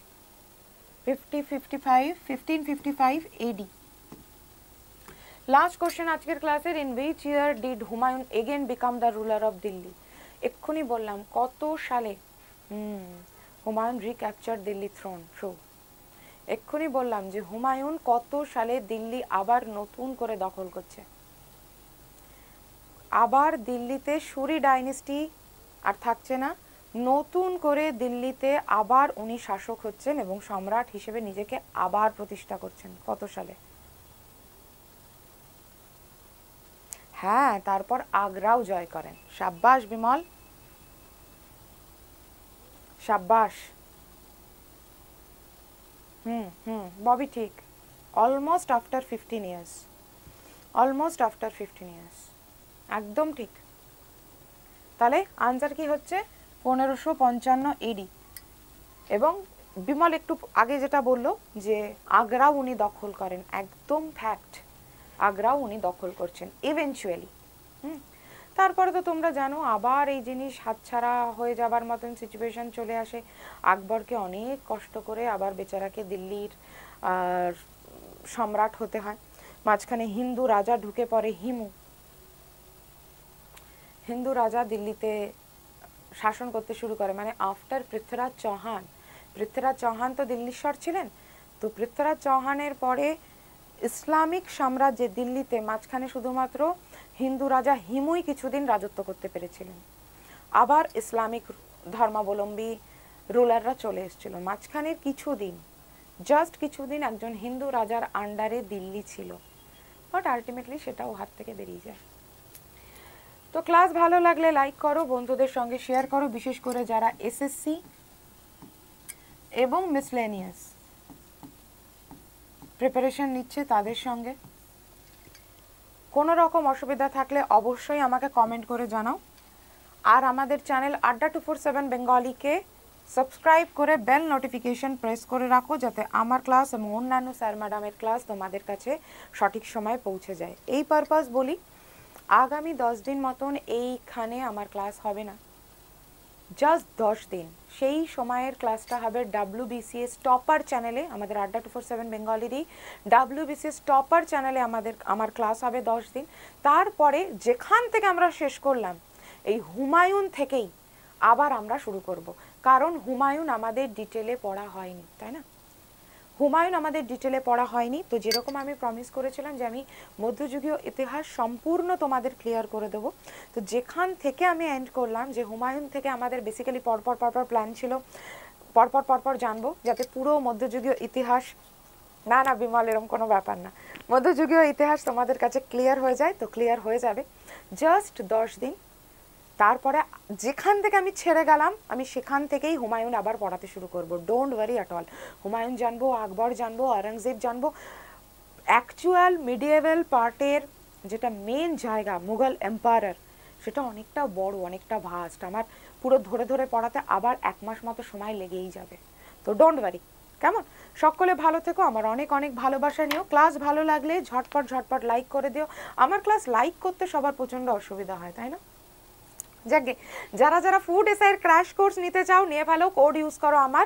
1555 এডি। লাস্ট কোশ্চেন আজকের ক্লাসের। In which year did Humayun again become the ruler of Delhi? এক্ষুনি বললাম কত সালে Humayun recapture Delhi throne. True. এক্ষুনি বললাম যে হুমায়ুন কত সালে দিল্লি আবার নতুন করে দখল করছে। আবার দিল্লিতে সুরি ডাইনেস্টি আর থাকছে না, নতুন করে দিল্লিতে আবার উনি শাসক হচ্ছেন এবং সম্রাট হিসেবে নিজেকে আবার প্রতিষ্ঠা করছেন। কত সালে? হ্যাঁ, তারপর আগ্রাও জয় করেন। সাব্বাস বিমল, সাব্বাস। ববি ঠিক। Almost after 15 years. Almost after 15 years, একদম ঠিক। তাহলে আনসার কি হচ্ছে 1555 এডি। এবং বিমল একটু আগে যেটা বললো যে আগ্রাও উনি দখল করেন, একদম ফ্যাক্ট। আগ্রাও উনি দখল করছেন ইভেনচুয়ালি। তারপরে তো তোমরা জানো আবার এই জিনিস হাতছাড়া হয়ে যাবার মতন সিচুয়েশন চলে আসে। আকবরকে অনেক কষ্ট করে আবার বেচারাকে দিল্লির সম্রাট হতে হয়। মাঝখানে হিন্দু রাজা ঢুকে পড়ে হিন্দু রাজা দিল্লিতে শাসন করতে শুরু করে, মানে আফটার পৃথ্বীরাজ চৌহান তো দিল্লীশ্বর ছিলেন, তো পৃথ্বীরাজ চৌহানের পরে ইসলামিক সাম্রাজ্যে দিল্লিতে মাঝখানে শুধুমাত্র হিন্দু রাজা হিমুই কিছুদিন রাজত্ব করতে পেরেছিলেন, আবার ইসলামিক ধর্মাবলম্বী রুলাররা চলে এসেছিল। মাঝখানের কিছুদিন, জাস্ট কিছুদিন একজন হিন্দু রাজার আন্ডারে দিল্লি ছিল, বাট আলটিমেটলি সেটাও হাত থেকে বেরিয়ে যায়। তো ক্লাস ভালো লাগলে লাইক করো, বন্ধুদের সঙ্গে শেয়ার করো, বিশেষ করে যারা এসএসসি এবং মিসলেনিয়াস প্রিপারেশন নিচ্ছে তাদের সঙ্গে। কোনো রকম অসুবিধা থাকলে অবশ্যই আমাকে কমেন্ট করে জানাও। আর আমাদের চ্যানেল আড্ডা 247 বেঙ্গলিকে সাবস্ক্রাইব করে বেল নোটিফিকেশন প্রেস করে রাখো, যাতে আমার ক্লাস এবং অন্যান্য স্যার ম্যাডামের ক্লাস তোমাদের কাছে সঠিক সময়ে পৌঁছে যায়। এই পারপাস বলি, আগামী 10 দিন মতন এইখানে আমার ক্লাস হবে না, জাস্ট 10 দিন। সেই সময়ের ক্লাসটা হবে WBCS টপার চ্যানেলে, আমাদের আড্ডা 247 বেঙ্গলিরই WBCS টপার চ্যানেলে আমার ক্লাস হবে 10 দিন। তারপরে যেখান থেকে আমরা শেষ করলাম এই হুমায়ুন থেকেই আবার আমরা শুরু করব, কারণ হুমায়ুন আমাদের ডিটেলে পড়া হয়নি, তাই না? হুমায়ুন আমাদের ডিটেলে পড়া হয়নি। তো যেরকম আমি প্রমিস করেছিলাম যে আমি মধ্যযুগীয় ইতিহাস সম্পূর্ণ তোমাদের ক্লিয়ার করে দেবো, তো যেখান থেকে আমি এন্ড করলাম যে হুমায়ুন থেকে আমাদের বেসিক্যালি পরপর প্ল্যান ছিল পরপর জানবো, যাতে পুরো মধ্যযুগীয় ইতিহাস, না বিমল এরকম কোনো ব্যাপার না, মধ্যযুগীয় ইতিহাস তোমাদের কাছে ক্লিয়ার হয়ে যায়। তো ক্লিয়ার হয়ে যাবে জাস্ট 10 দিন। তারপরে যেখান থেকে আমি ছেড়ে গেলাম আমি সেখান থেকেই হুমায়ুন আবার পড়াতে শুরু করব, don't worry at all. Humayun জানবো, আকবর জানবো, আওরঙ্গজেব জানবো, অ্যাকচুয়াল মিডিয়েভাল পার্টের যেটা মেন জায়গা মুঘল এম্পায়ার, সেটা অনেকটা বড়, অনেকটা ভাস্ট। আমার পুরো ধরে পড়াতে আবার 1 মাস মতো সময় লেগেই যাবে, তো ডোন্ট ওয়ারি। কেমন? সকলে ভালো থেকো, আমার অনেক ভালোবাসা নিও। ক্লাস ভালো লাগলে ঝটপট লাইক করে দিও। আমার ক্লাস লাইক করতে সবার প্রচণ্ড অসুবিধা হয়, তাই না? যাকে যারা ফুড এসআইয়ের ক্র্যাশ কোর্স নিতে চাও নিয়ে ফেলো, কোড ইউজ করো আমার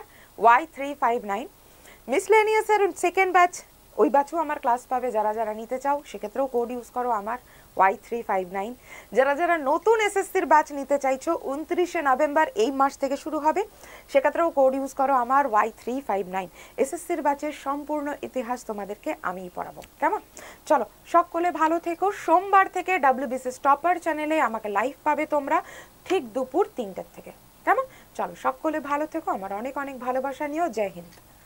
Y359। মিসলেনিয়াসের সেকেন্ড ব্যাচ, ওই ব্যাচও আমার ক্লাস পাবে যারা নিতে চাও, সেক্ষেত্রেও কোড ইউজ করো আমার Y359। যারা নতুন এসএসসির ব্যাচ নিতে চাইছো 29শে নভেম্বর এই মাস থেকে শুরু হবে, সেক্ষেত্রেও কোড ইউজ করো আমার Y359। এসএসসির ব্যাচের সম্পূর্ণ ইতিহাস তোমাদেরকে আমিই পড়াবো, কেমন? চলো সকলে ভালো থেকো। সোমবার থেকে WBCS টপার চ্যানেলে আমাকে লাইভ পাবে তোমরা ঠিক দুপুর 3টের থেকে, কেমন? চলো সকলে ভালো থেকো, আমার অনেক ভালোবাসা নিও। জয় হিন্দ।